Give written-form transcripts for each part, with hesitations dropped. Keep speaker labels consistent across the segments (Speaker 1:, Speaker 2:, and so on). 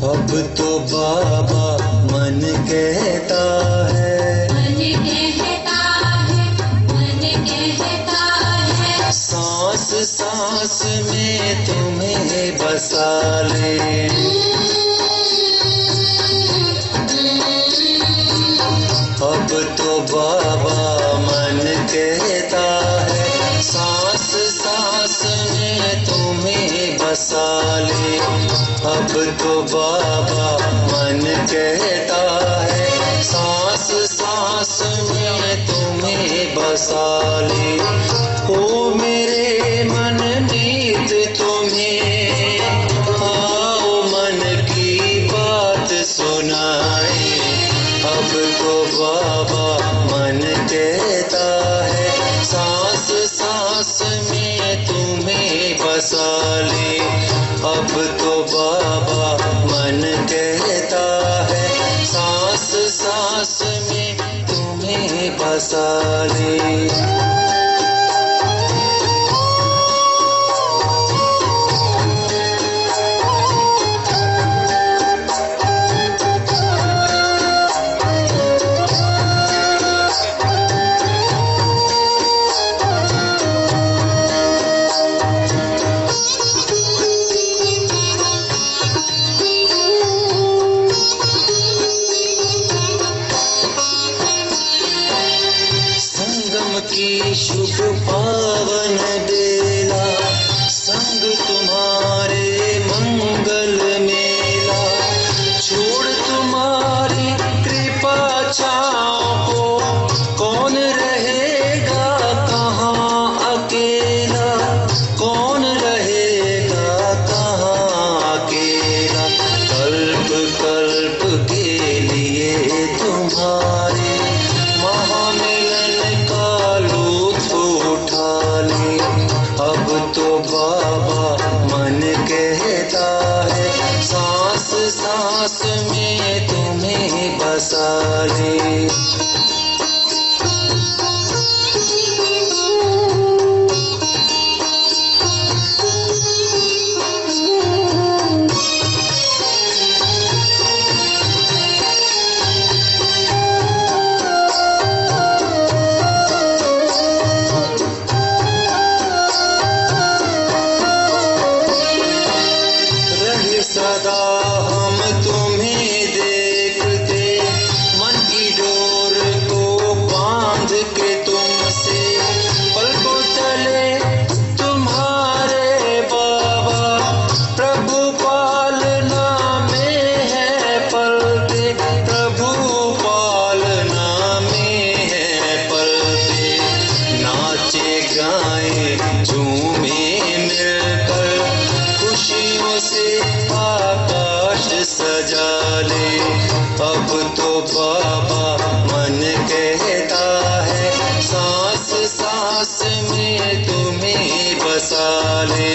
Speaker 1: अब तो बाबा मन कहता है,
Speaker 2: मन कहता है, मन कहता है,
Speaker 1: सांस सांस में तुम्हें बसा ले। अब तो बाबा मन कहता है, सांस सांस में तुम्हें बसा ले। अब तो बाबा मन कहता है, सांस सांस में तुम्हें बसा ले। ओ मेरे मन नीत तुम्हें आओ मन की बात सुनाए। अब तो बाबा मन कहता है, सांस सांस में तुम्हें बसा ले। अब तो बाबा मन कहता है, सांस सांस में तुम्हें बसा ले। की शुभ पावन बेला, संग तुम्हारे मंगल मेला। छोड़ तुम्हारी कृपा छाओ को कौन रहेगा कहाँ अकेला, कौन रहेगा कहाँ अकेला। कल्प कल्प के लिए तुम्हारे महामिलन का लुत्फ उठा ले। अब तो बाबा मन कहता है, सांस सांस में तुम्हें बसा ले। सदा हम तुम्हें देखते, मन की डोर को बांध के तुमसे। पलकों तले तुम्हारे बाबा, प्रभु पालना में है पलते, प्रभु पालना में है पलते। नाचे गाए झूमे मिलकर, खुशियों से आकाश सजा ले। अब तो बाबा मन कहता है, सांस सांस में तुम्हें बसा ले।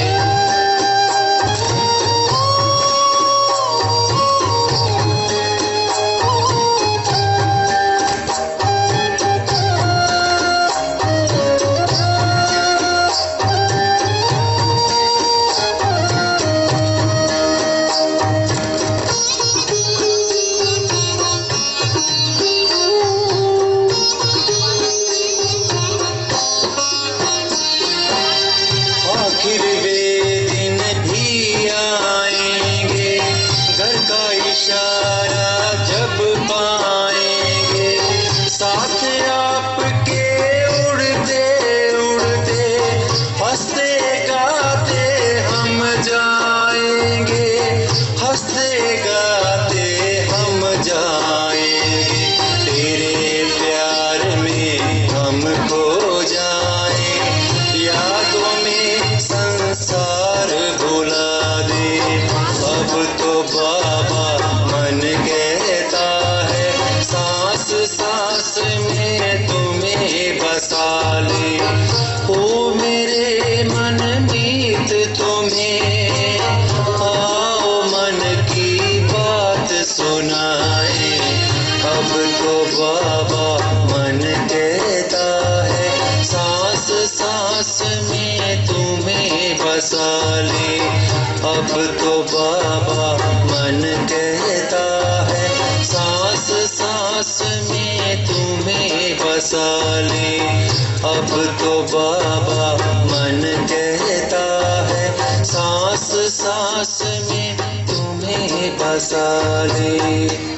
Speaker 1: आखिर वे दिन भी आएंगे, घर का इशारा जब पाएंगे। साथ आपके उड़ते उड़ते, हंसते गाते हम जाएंगे, हंसते गाते हम जाएंगे। तेरे प्यार में हम खो जाए, यादों में संसार भुला दे। अब तो बाबा मन कहता है, सांस सांस में तुम्हें बसा ले। ओ मेरे मन मीत तुम्हें आओ मन की बात सुनाए। अब तो बाबा मन कहता है, सांस सांस में तुम्हें बसा ले। अब तो बाबा मन कहता है सांस सांस में तुम्हें बसा ले। अब तो बाबा मन कहता है सांस सांस में तुम्हें बसा ले।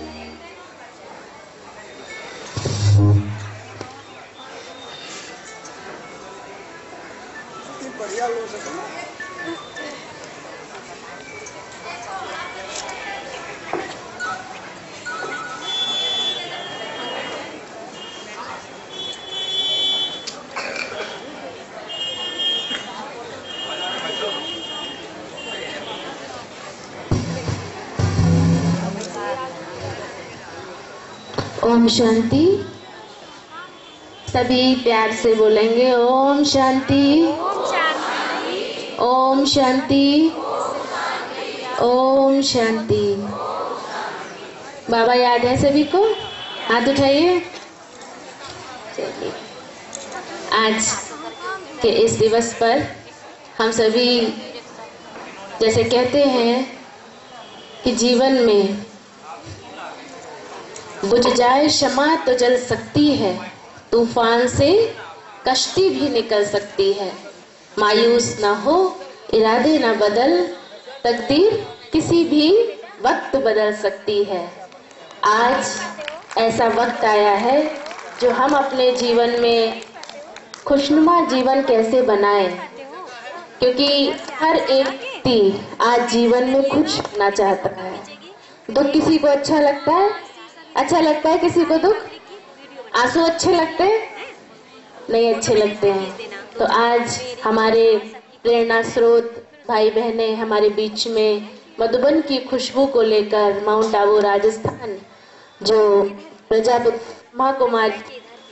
Speaker 3: ओम शांति। सभी प्यार से बोलेंगे ओम शांति, ओम शांति, ओम शांति। बाबा याद है सभी को? हाथ उठाइए। चलिए, आज के इस दिवस पर हम सभी जैसे कहते हैं कि जीवन में बुझ जाए शमा तो जल सकती है, तूफान से कश्ती भी निकल सकती है। मायूस न हो, इरादे न बदल, तकदीर किसी भी वक्त बदल सकती है। आज ऐसा वक्त आया है जो हम अपने जीवन में खुशनुमा जीवन कैसे बनाएं, क्योंकि हर एक व्यक्ति आज जीवन में खुश होना चाहता है। दुख किसी को अच्छा लगता है? अच्छा लगता है किसी को दुख? आंसू अच्छे लगते हैं? नहीं अच्छे लगते हैं। तो आज हमारे प्रेरणा स्रोत भाई बहनें हमारे बीच में मधुबन की खुशबू को लेकर माउंट आबू राजस्थान, जो प्रजापिता ब्रह्मा कुमारी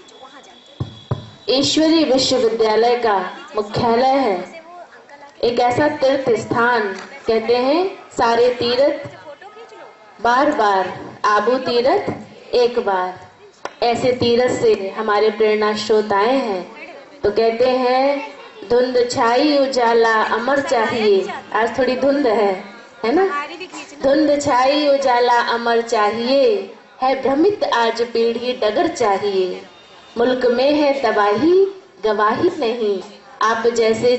Speaker 3: ईश्वरी विश्वविद्यालय का मुख्यालय है, एक ऐसा तीर्थ स्थान, कहते हैं सारे तीर्थ बार बार, आबू तीर्थ एक बार। ऐसे तीर्थ से हमारे प्रेरणा स्रोत आए हैं। तो कहते हैं धुंध छाई उजाला अमर चाहिए। आज थोड़ी धुंध है ना? धुंध छाई उजाला अमर चाहिए, है भ्रमित आज पीढ़ी डगर चाहिए। मुल्क में है तबाही गवाही नहीं, आप जैसे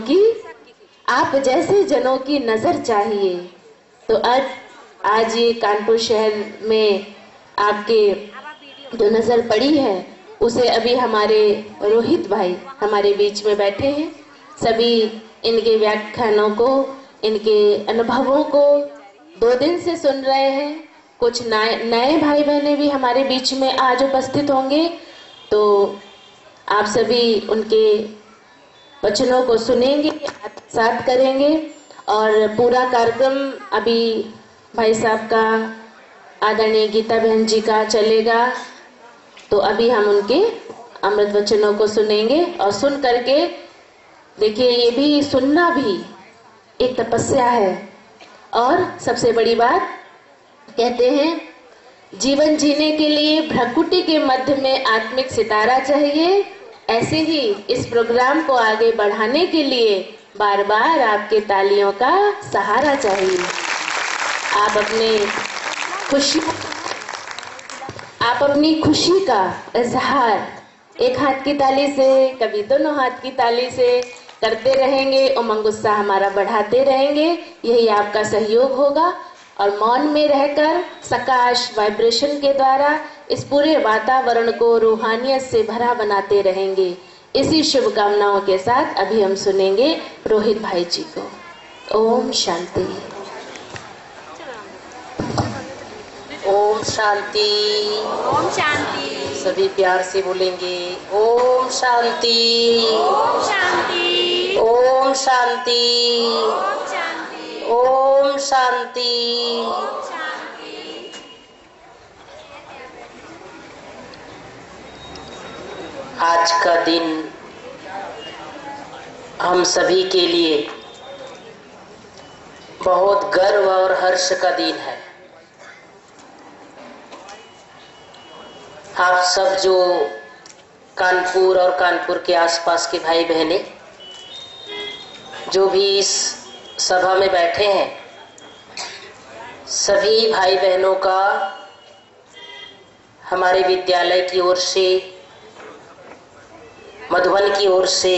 Speaker 3: जनों की नजर चाहिए। तो आज ये कानपुर शहर में आपके जो नजर पड़ी है, उसे अभी हमारे रोहित भाई हमारे बीच में बैठे हैं। सभी इनके व्याख्यानों को, इनके अनुभवों को 2 दिन से सुन रहे हैं। कुछ नए भाई बहने भी हमारे बीच में आज उपस्थित होंगे। तो आप सभी उनके वचनों को सुनेंगे, साथ करेंगे और पूरा कार्यक्रम अभी भाई साहब का, आदरणीय गीता बहन जी का चलेगा। तो अभी हम उनके अमृत वचनों को सुनेंगे और सुन करके देखिए, ये भी सुनना भी एक तपस्या है। और सबसे बड़ी बात कहते हैं, जीवन जीने के लिए भ्रकुटी के मध्य में आत्मिक सितारा चाहिए। ऐसे ही इस प्रोग्राम को आगे बढ़ाने के लिए बार बार आपके तालियों का सहारा चाहिए। आप अपनी खुशी का इजहार एक हाथ की ताली से, कभी दोनों हाथ की ताली से करते रहेंगे, उमंग उत्साह हमारा बढ़ाते रहेंगे। यही आपका सहयोग होगा। और मौन में रहकर सकाश वाइब्रेशन के द्वारा इस पूरे वातावरण को रूहानियत से भरा बनाते रहेंगे। इसी शुभकामनाओं के साथ अभी हम सुनेंगे रोहित भाई जी को। ओम शांति।
Speaker 4: ओम शांति।
Speaker 2: ओम शांति।
Speaker 4: सभी प्यार से बोलेंगे ओम शांति,
Speaker 2: ओम शांति,
Speaker 4: ओम शांति,
Speaker 2: ओम शांति,
Speaker 4: ओम शांति।
Speaker 2: ओम शांति।
Speaker 4: आज का दिन हम सभी के लिए बहुत गर्व और हर्ष का दिन है। आप सब जो कानपुर और कानपुर के आसपास के भाई बहने जो भी इस सभा में बैठे हैं, सभी भाई बहनों का हमारे विद्यालय की ओर से, मधुबन की ओर से,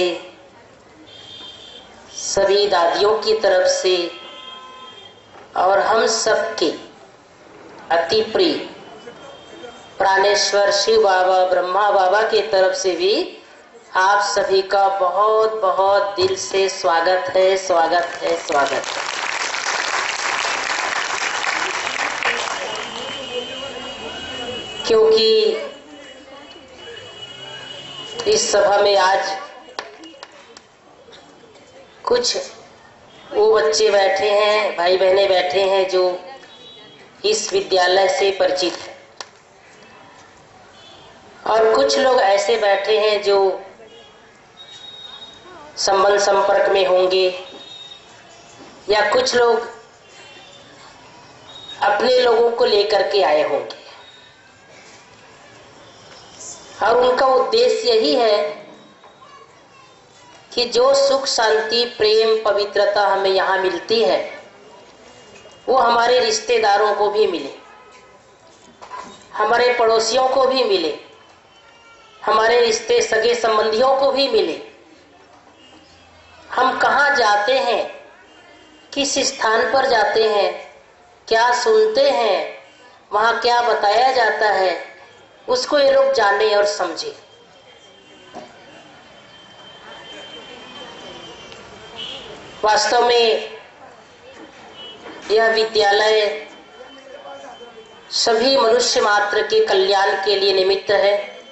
Speaker 4: सभी दादियों की तरफ से और हम सबके अति प्रिय प्राणेश्वर शिव बाबा, ब्रह्मा बाबा की तरफ से भी आप सभी का बहुत बहुत दिल से स्वागत है, स्वागत है, स्वागत है। क्योंकि इस सभा में आज कुछ वो बच्चे बैठे हैं, भाई बहनें बैठे हैं जो इस विद्यालय से परिचित हैं, और कुछ लोग ऐसे बैठे हैं जो संबंध संपर्क में होंगे, या कुछ लोग अपने लोगों को लेकर के आए होंगे, और उनका उद्देश्य यही है कि जो सुख, शांति, प्रेम, पवित्रता हमें यहाँ मिलती है वो हमारे रिश्तेदारों को भी मिले, हमारे पड़ोसियों को भी मिले, हमारे रिश्ते सगे संबंधियों को भी मिले। हम कहाँ जाते हैं, किस स्थान पर जाते हैं, क्या सुनते हैं, वहाँ क्या बताया जाता है, उसको ये लोग जाने और समझे। वास्तव में यह विद्यालय सभी मनुष्य मात्र के कल्याण के लिए निमित्त है।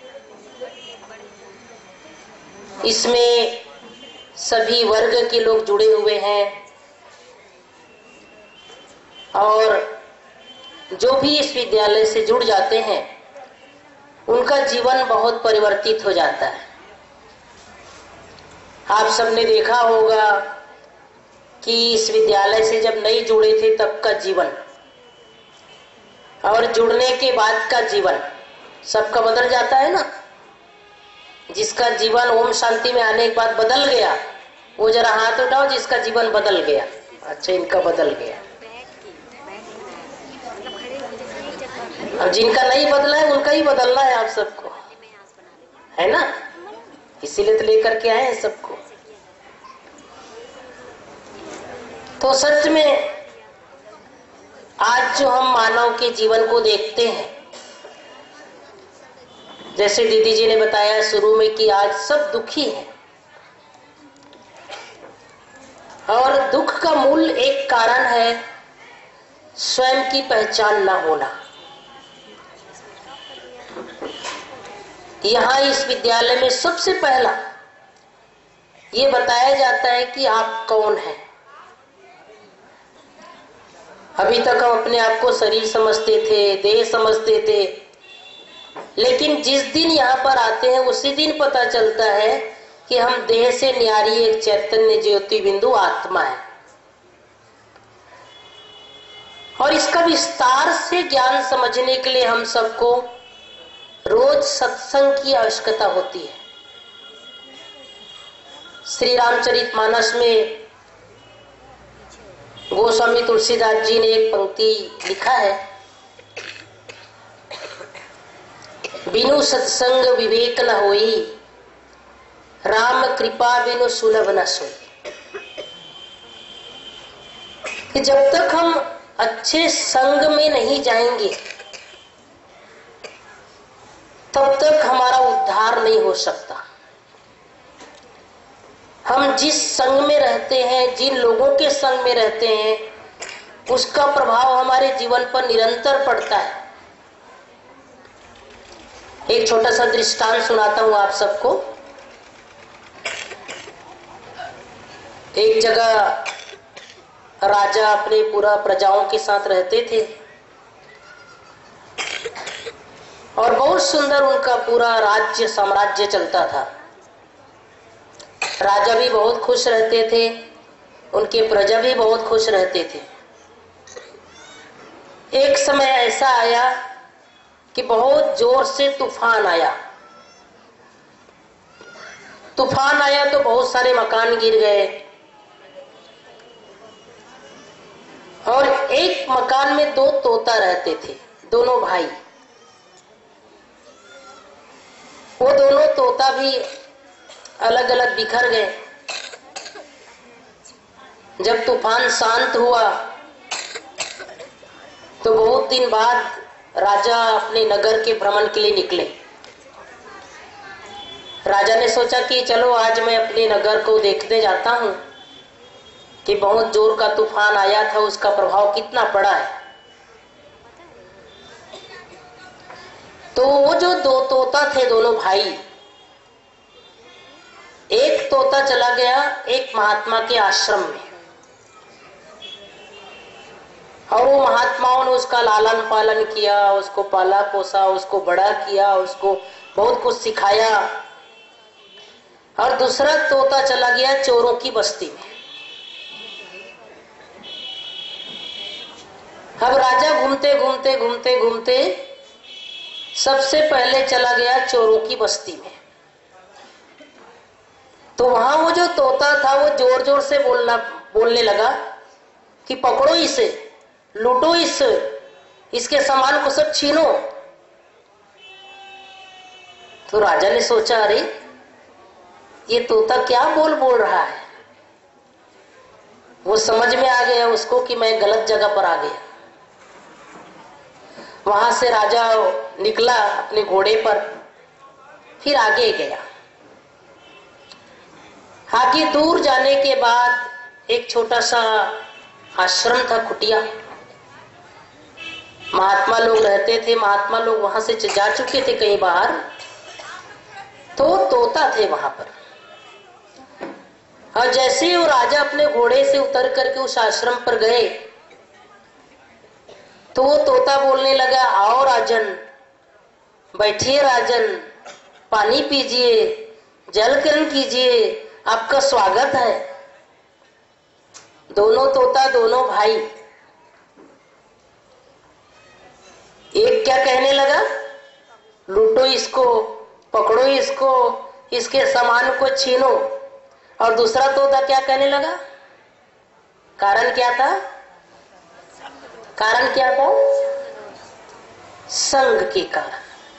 Speaker 4: इसमें सभी वर्ग के लोग जुड़े हुए हैं, और जो भी इस विद्यालय से जुड़ जाते हैं उनका जीवन बहुत परिवर्तित हो जाता है। आप सबने देखा होगा कि इस विद्यालय से जब नहीं जुड़े थे तब का जीवन और जुड़ने के बाद का जीवन सबका बदल जाता है ना। जिसका जीवन ओम शांति में आने के बाद बदल गया वो जरा हाथ उठाओ जिसका जीवन बदल गया। अच्छा, इनका बदल गया। अब जिनका नहीं बदला है उनका ही बदलना है आप सबको, है ना। इसीलिए तो लेकर के आए हैं सबको। तो सच में आज जो हम मानव के जीवन को देखते हैं, जैसे दीदी जी ने बताया शुरू में कि आज सब दुखी हैं, और दुख का मूल एक कारण है स्वयं की पहचान न होना। यहाँ इस विद्यालय में सबसे पहला ये बताया जाता है कि आप कौन हैं। अभी तक हम अपने आप को शरीर समझते थे, देह समझते थे, लेकिन जिस दिन यहाँ पर आते हैं उसी दिन पता चलता है कि हम देह से न्यारी एक चैतन्य ज्योति बिंदु आत्मा है। और इसका विस्तार से ज्ञान समझने के लिए हम सबको रोज सत्संग की आवश्यकता होती है। श्री रामचरितमानस में गोस्वामी तुलसीदास जी ने एक पंक्ति लिखा है, बिनु सत्संग विवेक न होई, राम कृपा बिनु सुलभ न सोई। कि जब तक हम अच्छे संग में नहीं जाएंगे तब तक हमारा उद्धार नहीं हो सकता। हम जिस संग में रहते हैं, जिन लोगों के संग में रहते हैं, उसका प्रभाव हमारे जीवन पर निरंतर पड़ता है। एक छोटा सा दृष्टांत सुनाता हूं आप सबको। एक जगह राजा अपने पूरा प्रजाओं के साथ रहते थे और बहुत सुंदर उनका पूरा राज्य साम्राज्य चलता था। राजा भी बहुत खुश रहते थे, उनके प्रजा भी बहुत खुश रहते थे। एक समय ऐसा आया कि बहुत जोर से तूफान आया। तूफान आया तो बहुत सारे मकान गिर गए और एक मकान में 2 तोता रहते थे, दोनों भाई। वो दोनों तोता भी अलग अलग बिखर गए। जब तूफान शांत हुआ तो बहुत दिन बाद राजा अपने नगर के भ्रमण के लिए निकले। राजा ने सोचा कि चलो आज मैं अपने नगर को देखने जाता हूं कि बहुत जोर का तूफान आया था, उसका प्रभाव कितना पड़ा है। तो वो जो 2 तोता थे, दोनों भाई, एक तोता चला गया एक महात्मा के आश्रम में, और वो महात्माओं ने उसका लालन पालन किया, उसको पाला पोसा, उसको बड़ा किया, उसको बहुत कुछ सिखाया। और दूसरा तोता चला गया चोरों की बस्ती में। अब राजा घूमते घूमते घूमते घूमते सबसे पहले चला गया चोरों की बस्ती में। तो वहां वो जो तोता था वो जोर जोर से बोलने लगा कि पकड़ो इसे, लूटो इसे, इसके सामान को सब छीनो। तो राजा ने सोचा, अरे ये तोता क्या बोल रहा है। वो समझ में आ गया उसको कि मैं गलत जगह पर आ गया। वहां से राजा निकला अपने घोड़े पर, फिर आगे गया। आगे दूर जाने के बाद एक छोटा सा आश्रम था, कुटिया। महात्मा लोग रहते थे, महात्मा लोग वहां से जा चुके थे कहीं बाहर। तो तोता थे वहां पर। और जैसे ही वो राजा अपने घोड़े से उतर करके उस आश्रम पर गए तो वो तोता बोलने लगा, आओ राजन, बैठिए राजन, पानी पीजिए, जल ग्रहण कीजिए, आपका स्वागत है। दोनों तोता, दोनों भाई, एक क्या कहने लगा, लूटो इसको, पकड़ो इसको, इसके सामान को छीनो। और दूसरा तोता क्या कहने लगा, कारण क्या था, कारण क्या था, संग के कारण।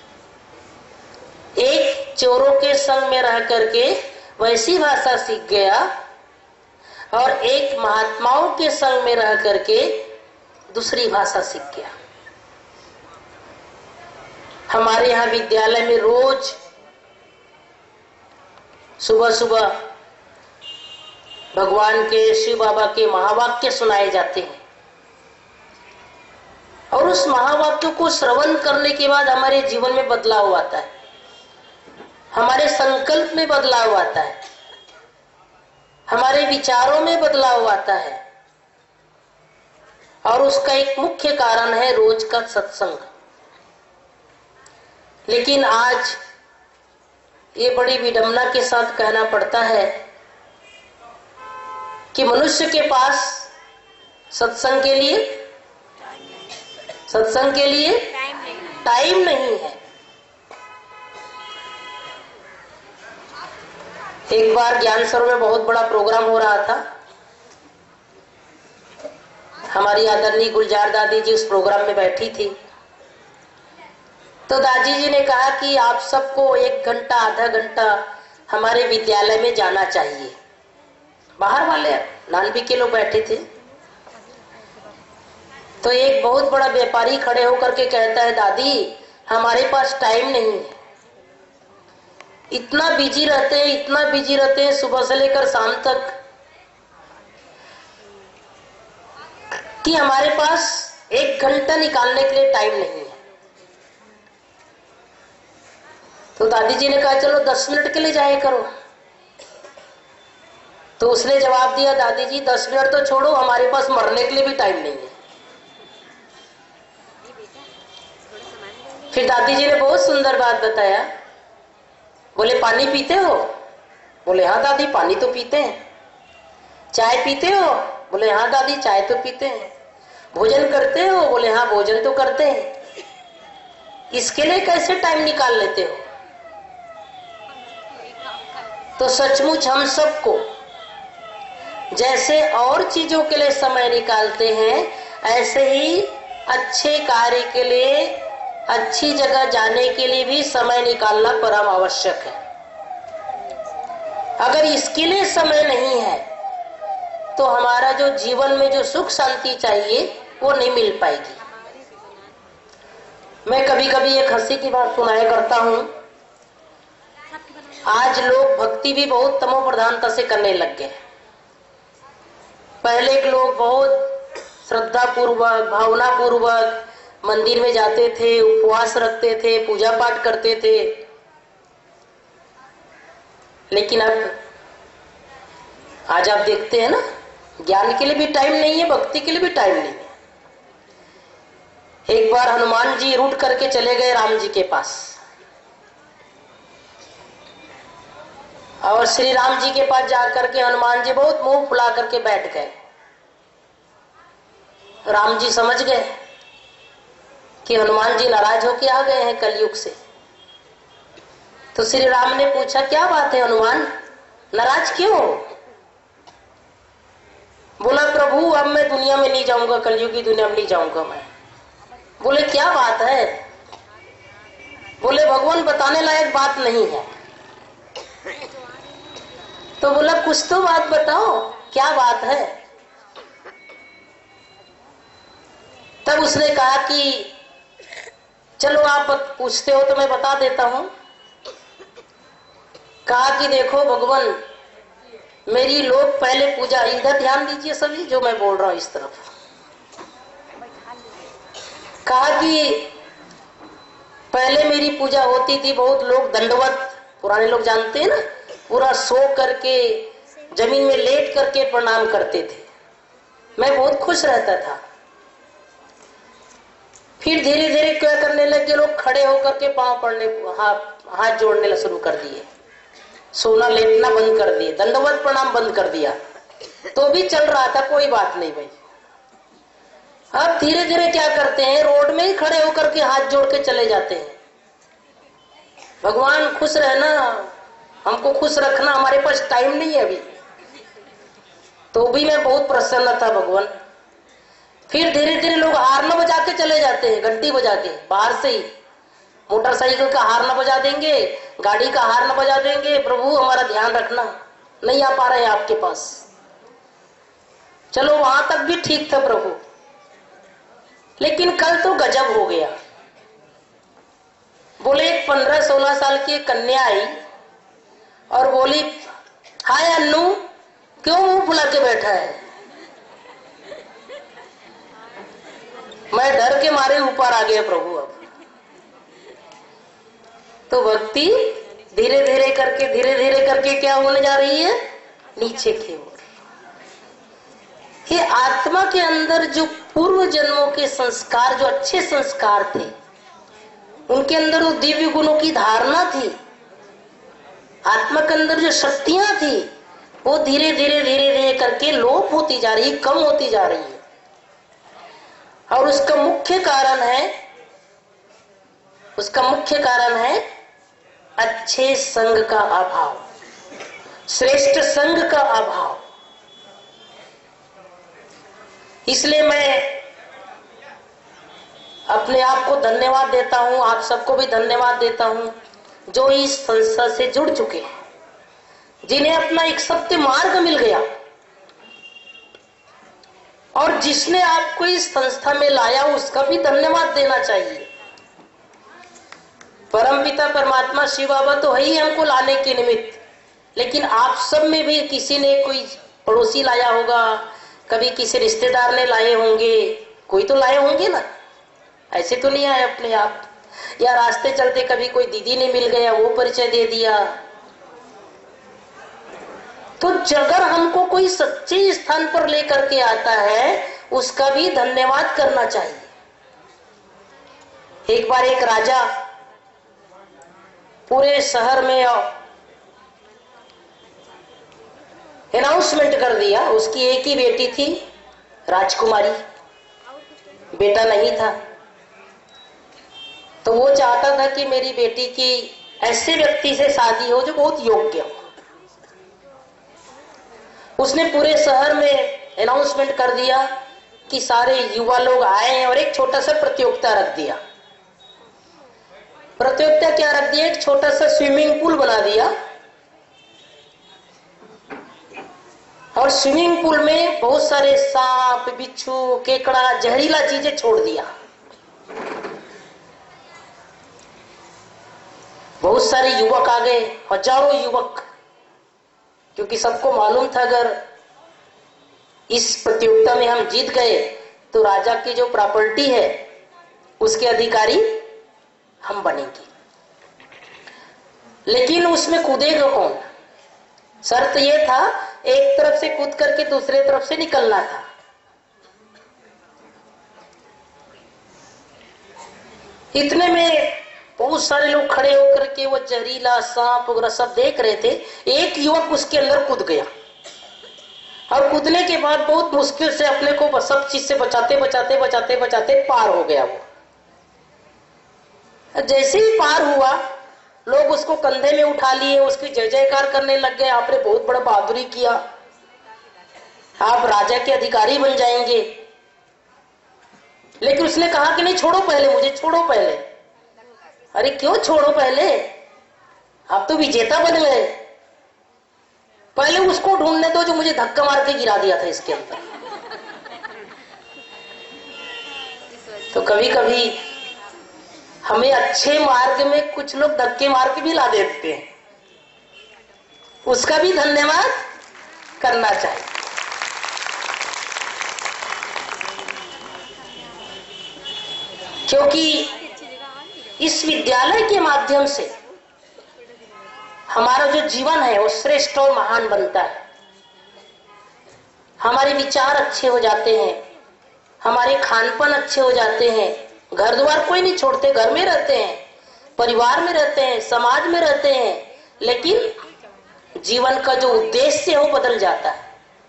Speaker 4: एक चोरों के संग में रह करके वैसी भाषा सीख गया, और एक महात्माओं के संग में रह करके दूसरी भाषा सीख गया। हमारे यहाँ विद्यालय में रोज सुबह सुबह भगवान के, शिव बाबा के महावाक्य सुनाए जाते हैं, और उस महावाक्य को श्रवण करने के बाद हमारे जीवन में बदलाव आता है, हमारे संकल्प में बदलाव आता है, हमारे विचारों में बदलाव आता है। और उसका एक मुख्य कारण है रोज का सत्संग। लेकिन आज ये बड़ी विडंबना के साथ कहना पड़ता है कि मनुष्य के पास सत्संग के लिए टाइम नहीं है। एक बार ज्ञान सरोवर में बहुत बड़ा प्रोग्राम हो रहा था। हमारी आदरणीय गुलजार दादी जी उस प्रोग्राम में बैठी थी। तो दादी जी ने कहा कि आप सबको 1 घंटा, आधा घंटा हमारे विद्यालय में जाना चाहिए। बाहर वाले नानबी के लोग बैठे थे। तो एक बहुत बड़ा व्यापारी खड़े होकर के कहता है, दादी हमारे पास टाइम नहीं है, इतना बिजी रहते हैं सुबह से लेकर शाम तक कि हमारे पास 1 घंटा निकालने के लिए टाइम नहीं है। तो दादी जी ने कहा, चलो 10 मिनट के लिए जाया करो। तो उसने जवाब दिया, दादी जी 10 मिनट तो छोड़ो, हमारे पास मरने के लिए भी टाइम नहीं है। फिर दादी जी ने बहुत सुंदर बात बताया। बोले, पानी पीते हो? बोले, हाँ दादी पानी तो पीते हैं। चाय पीते हो? बोले, हाँ दादी चाय तो पीते हैं। भोजन करते हो? बोले, हाँ भोजन तो करते हैं। इसके लिए कैसे टाइम निकाल लेते हो? तो सचमुच हम सबको जैसे और चीजों के लिए समय निकालते हैं, ऐसे ही अच्छे कार्य के लिए, अच्छी जगह जाने के लिए भी समय निकालना परम आवश्यक है। अगर इसके लिए समय नहीं है तो हमारा जो जीवन में जो सुख शांति चाहिए वो नहीं मिल पाएगी। मैं कभी कभी एक हंसी की बात सुनाया करता हूं। आज लोग भक्ति भी बहुत तमो प्रधानता से करने लग गए। पहले के लोग बहुत श्रद्धा पूर्वक, भावना पूर्वक मंदिर में जाते थे, उपवास रखते थे, पूजा पाठ करते थे। लेकिन अब आज आप देखते हैं ना, ज्ञान के लिए भी टाइम नहीं है, भक्ति के लिए भी टाइम नहीं है। एक बार हनुमान जी रूठ करके चले गए राम जी के पास, और श्री राम जी के पास जाकर के हनुमान जी बहुत मुंह फुला करके बैठ गए। राम जी समझ गए कि हनुमान जी नाराज होके आ गए हैं कलयुग से। तो श्री राम ने पूछा, क्या बात है हनुमान, नाराज क्यों हो? बोला, प्रभु अब मैं दुनिया में नहीं जाऊंगा, कलयुग की दुनिया में नहीं जाऊंगा मैं। बोले, क्या बात है? बोले, भगवान बताने लायक बात नहीं है। तो बोला, कुछ तो बात बताओ, क्या बात है? तब उसने कहा कि चलो आप पूछते हो तो मैं बता देता हूं। कहा कि देखो भगवान, मेरी लोग पहले पूजा, इधर ध्यान दीजिए सभी जो मैं बोल रहा हूं इस तरफ। कहा कि पहले मेरी पूजा होती थी, बहुत लोग दंडवत, पुराने लोग जानते हैं ना, पूरा सो करके जमीन में लेट करके प्रणाम करते थे। मैं बहुत खुश रहता था। फिर धीरे धीरे क्या करने लगे लोग, खड़े होकर के पांव पड़ने, हाथ जोड़ने शुरू कर दिए, सोना लेटना बंद कर दिए, दंडवत प्रणाम बंद कर दिया। तो भी चल रहा था, कोई बात नहीं भाई। अब धीरे धीरे क्या करते हैं, रोड में ही खड़े होकर के हाथ जोड़ के चले जाते हैं। भगवान खुश रहना, हमको खुश रखना, हमारे पास टाइम नहीं है अभी। तो भी मैं बहुत प्रसन्न था भगवान। फिर धीरे धीरे लोग हार्न बजा के चले जाते हैं, घंटी बजा के, बाहर से ही मोटरसाइकिल का हार्न बजा देंगे, गाड़ी का हार्न बजा देंगे, प्रभु हमारा ध्यान रखना, नहीं आ पा रहे हैं आपके पास। चलो वहां तक भी ठीक था प्रभु। लेकिन कल तो गजब हो गया। बोले, 15-16 साल की कन्या आई और बोली, हाय अन्नू, क्यों मुंह फुला के बैठा है? मैं डर के मारे ऊपर आ गया प्रभु। अब तो भक्ति धीरे धीरे करके क्या होने जा रही है, नीचे की ओर। ये आत्मा के अंदर जो पूर्व जन्मों के संस्कार, जो अच्छे संस्कार थे, उनके अंदर वो दिव्य गुणों की धारणा थी, आत्मा के अंदर जो शक्तियां थी, वो धीरे धीरे करके लोप होती जा रही, कम होती जा रही है। और उसका मुख्य कारण है अच्छे संग का अभाव, श्रेष्ठ संग का अभाव। इसलिए मैं अपने आप को धन्यवाद देता हूं, आप सबको भी धन्यवाद देता हूं जो इस संस्था से जुड़ चुके हैं, जिन्हें अपना एक सत्य मार्ग मिल गया, और जिसने आपको इस संस्था में लाया उसका भी धन्यवाद देना चाहिए। परमपिता परमात्मा शिव बाबा तो है ही हमको लाने के निमित्त, लेकिन आप सब में भी किसी ने, कोई पड़ोसी लाया होगा, कभी किसी रिश्तेदार ने लाए होंगे, कोई तो लाए होंगे ना, ऐसे तो नहीं आए अपने आप। या रास्ते चलते कभी कोई दीदी ने मिल गया, वो परिचय दे दिया। तो अगर हमको कोई सच्चे स्थान पर लेकर के आता है, उसका भी धन्यवाद करना चाहिए। एक बार एक राजा पूरे शहर में अनाउंसमेंट कर दिया, उसकी एक ही बेटी थी, राजकुमारी, बेटा नहीं था। तो वो चाहता था कि मेरी बेटी की ऐसे व्यक्ति से शादी हो जो बहुत योग्य हो। उसने पूरे शहर में अनाउंसमेंट कर दिया कि सारे युवा लोग आए हैं और एक छोटा सा प्रतियोगिता रख दिया। प्रतियोगिता क्या रख दिया? एक छोटा सा स्विमिंग पूल बना दिया और स्विमिंग पूल में बहुत सारे सांप, बिच्छू, केकड़ा, जहरीला चीजें छोड़ दिया। बहुत सारे युवक आ गए, हजारों युवक, क्योंकि सबको मालूम था अगर इस प्रतियोगिता में हम जीत गए तो राजा की जो प्रॉपर्टी है उसके अधिकारी हम बनेंगे। लेकिन उसमें कूदेगा कौन? शर्त यह था एक तरफ से कूद करके दूसरे तरफ से निकलना था। इतने में बहुत सारे लोग खड़े होकर के वो जहरीला सांप वगैरह सब देख रहे थे। एक युवक उसके अंदर कूद गया और कूदने के बाद बहुत मुश्किल से अपने को सब चीज से बचाते बचाते बचाते बचाते पार हो गया। वो जैसे ही पार हुआ लोग उसको कंधे में उठा लिए, उसकी जय जयकार करने लग गए, आपने बहुत बड़ा बहादुरी किया, आप राजा के अधिकारी बन जाएंगे। लेकिन उसने कहा कि नहीं, छोड़ो पहले, मुझे छोड़ो पहले। अरे क्यों छोड़ो पहले, आप तो विजेता बन गए, पहले उसको ढूंढने दो जो मुझे धक्का मार के गिरा दिया था इसके अंदर। तो कभी कभी हमें अच्छे मार्ग में कुछ लोग धक्के मार के भी ला देते हैं, उसका भी धन्यवाद करना चाहिए। क्योंकि इस विद्यालय के माध्यम से हमारा जो जीवन है वो श्रेष्ठ और महान बनता है। हमारे विचार अच्छे हो जाते हैं, हमारे खानपान अच्छे हो जाते हैं, घर द्वार कोई नहीं छोड़ते, घर में रहते हैं, परिवार में रहते हैं, समाज में रहते हैं, लेकिन जीवन का जो उद्देश्य है वो बदल जाता है।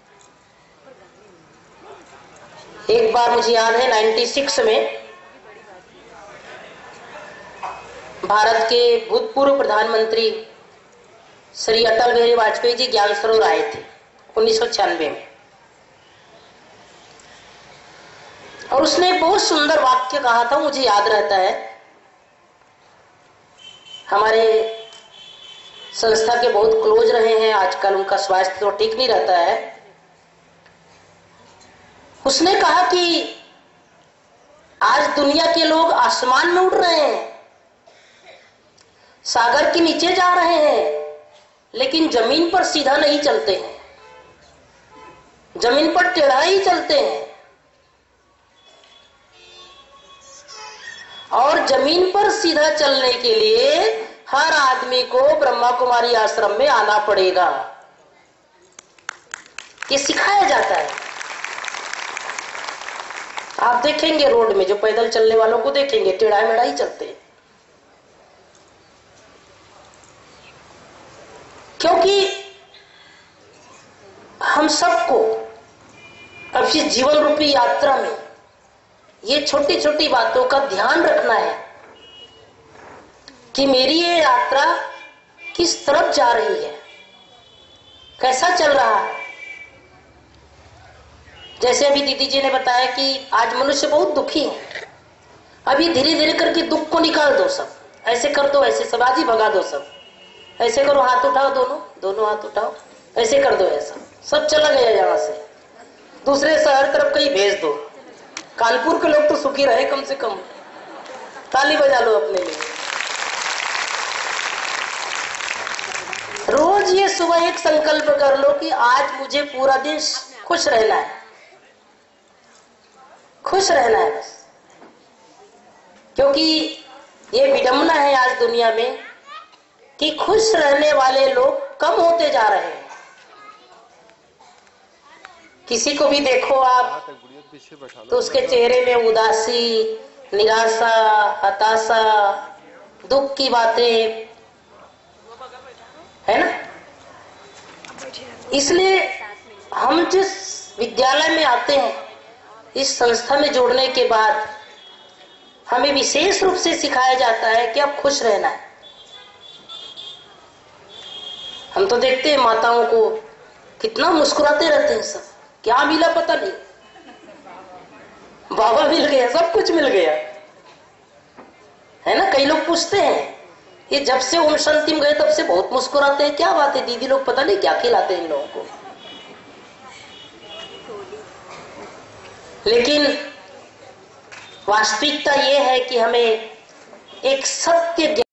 Speaker 4: एक बार मुझे याद है 96 में भारत के भूतपूर्व प्रधानमंत्री श्री अटल बिहारी वाजपेयी जी ज्ञान सरोवर आए थे 1996 में, और उसने बहुत सुंदर वाक्य कहा था, मुझे याद रहता है। हमारे संस्था के बहुत क्लोज रहे हैं, आजकल उनका स्वास्थ्य तो ठीक नहीं रहता है। उसने कहा कि आज दुनिया के लोग आसमान में उड़ रहे हैं, सागर के नीचे जा रहे हैं, लेकिन जमीन पर सीधा नहीं चलते हैं, जमीन पर टेढ़ा ही चलते हैं। और जमीन पर सीधा चलने के लिए हर आदमी को ब्रह्मा कुमारी आश्रम में आना पड़ेगा, ये सिखाया जाता है। आप देखेंगे रोड में जो पैदल चलने वालों को देखेंगे टेढ़ा मेढ़ा ही चलते हैं, क्योंकि हम सबको अब इस जीवन रूपी यात्रा में ये छोटी छोटी बातों का ध्यान रखना है कि मेरी ये यात्रा किस तरफ जा रही है, कैसा चल रहा है। जैसे अभी दीदी जी ने बताया कि आज मनुष्य बहुत दुखी है, अभी धीरे धीरे करके दुख को निकाल दो, सब ऐसे कर दो, ऐसे सब आज ही भगा दो, सब ऐसे करो, हाथ उठाओ, दोनों हाथ उठाओ, ऐसे कर दो, ऐसा सब चला गया यहां से, दूसरे शहर तरफ कहीं भेज दो। कानपुर के लोग तो सुखी रहे, कम से कम ताली बजा लो अपने लिए। रोज ये सुबह एक संकल्प कर लो कि आज मुझे पूरा दिन खुश रहना है, खुश रहना है बस। क्योंकि ये विडंबना है आज दुनिया में कि खुश रहने वाले लोग कम होते जा रहे हैं। किसी को भी देखो आप तो उसके चेहरे में उदासी, निराशा, हताशा, दुख की बातें है ना। इसलिए हम जिस विद्यालय में आते हैं, इस संस्था में जुड़ने के बाद हमें विशेष रूप से सिखाया जाता है कि अब खुश रहना है। हम तो देखते हैं माताओं को कितना मुस्कुराते रहते हैं सब। क्या मिला पता नहीं, बाबा मिल गया, सब कुछ मिल गया, है ना। कई लोग पूछते हैं ये जब से ओम शांति में गए तब से बहुत मुस्कुराते हैं, क्या बात है दीदी लोग, पता नहीं क्या खिलाते हैं इन लोगों को। लेकिन वास्तविकता ये है कि हमें एक सत्य